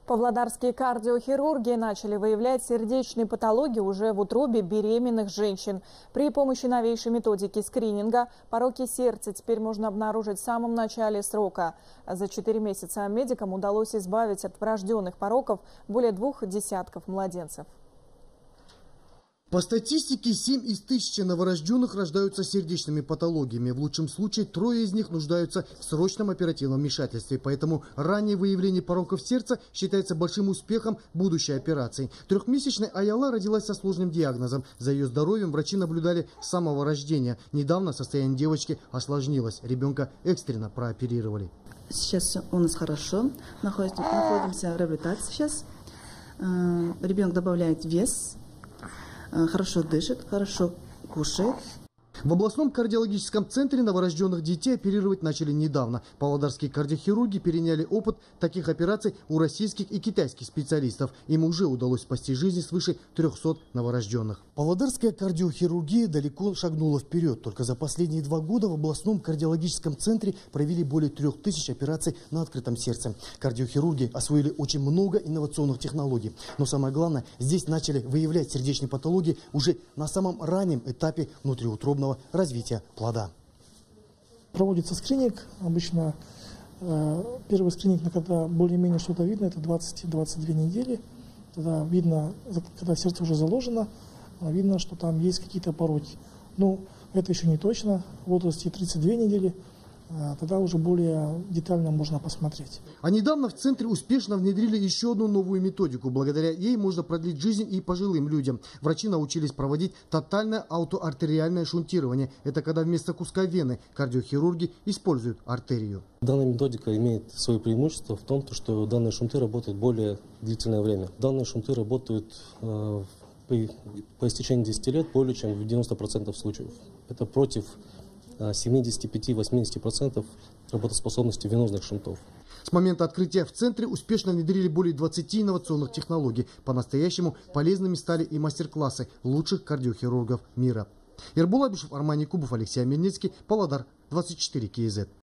Павлодарские кардиохирурги начали выявлять сердечные патологии уже в утробе беременных женщин. При помощи новейшей методики скрининга пороки сердца теперь можно обнаружить в самом начале срока. За 4 месяца медикам удалось избавить от врожденных пороков более 2 десятков младенцев. По статистике, 7 из 1000 новорожденных рождаются с сердечными патологиями. В лучшем случае 3 из них нуждаются в срочном оперативном вмешательстве. Поэтому раннее выявление пороков сердца считается большим успехом будущей операции. 3-месячная Аяла родилась со сложным диагнозом. За ее здоровьем врачи наблюдали с самого рождения. Недавно состояние девочки осложнилось. Ребенка экстренно прооперировали. Сейчас все у нас хорошо. Находимся в реабилитации сейчас. Ребенок добавляет вес. Хорошо дышит, хорошо кушает. В областном кардиологическом центре новорожденных детей оперировать начали недавно. Павлодарские кардиохирурги переняли опыт таких операций у российских и китайских специалистов. Им уже удалось спасти жизни свыше 300 новорожденных. Павлодарская кардиохирургия далеко шагнула вперед. Только за последние 2 года в областном кардиологическом центре провели более 3000 операций на открытом сердце. Кардиохирурги освоили очень много инновационных технологий. Но самое главное, здесь начали выявлять сердечные патологии уже на самом раннем этапе внутриутробного развития плода. Проводится скрининг. Обычно первый скрининг, когда более-менее что-то видно, это 20-22 недели. Тогда видно, когда сердце уже заложено, видно, что там есть какие-то пороки. Но это еще не точно. В возрасте 32 недели тогда уже более детально можно посмотреть. А недавно в центре успешно внедрили еще одну новую методику. Благодаря ей можно продлить жизнь и пожилым людям. Врачи научились проводить тотальное аутоартериальное шунтирование. Это когда вместо куска вены кардиохирурги используют артерию. Данная методика имеет свое преимущество в том, что данные шунты работают более длительное время. Данные шунты работают по истечении 10 лет более чем в 90% случаев. Это против 75-80% работоспособности венозных шунтов. С момента открытия в центре успешно внедрили более 20 инновационных технологий. По-настоящему полезными стали и мастер-классы лучших кардиохирургов мира. Ербул Абишев, Арман Якубов, Алексей Омельницкий, Павлодар, 24 КЗ.